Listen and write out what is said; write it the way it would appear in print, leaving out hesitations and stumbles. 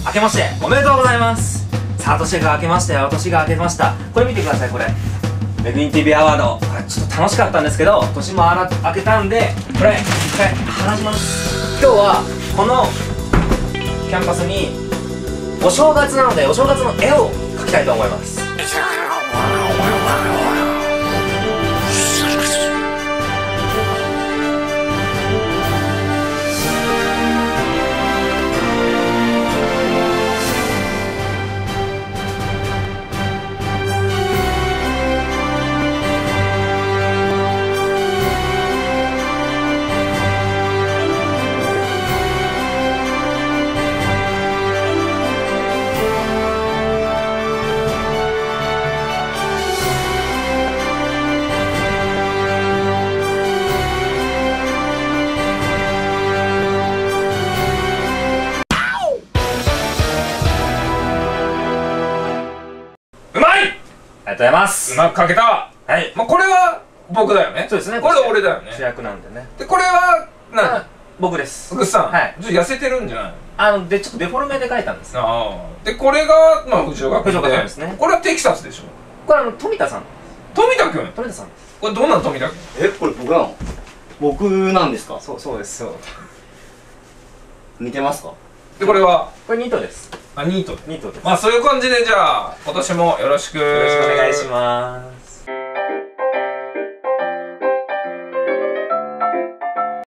明けましておめでとうございます。さあ年が明けましたよ。年が明けました。これ見てください。これメグイン TV アワード、これちょっと楽しかったんですけど、年も明けたんでこれ一回話します。今日はこのキャンパスにお正月なのでお正月の絵を描きたいと思います。ありがとうございます。 うまく描けた。 はい。 まあこれは僕だよね。 そうですね。 これは俺だよね。 主役なんでね。 でこれは何？ 僕です。 福さん。 はい。 ちょっと痩せてるんじゃない？ でちょっとデフォルメで描いたんです。 ああ。でこれがまあ藤岡君で。 藤岡さんですね。 これはテキサスでしょ。 これ富田さん。 富田君。 富田さん。 これどうなの富田君？ これ僕なの？僕なんですか？ そうです。そう。 似てますか？ でこれはこれニートです。 ニート。 ニートです。 まあそういう感じでじゃあ今年もよろしく。 よろしくお願いします。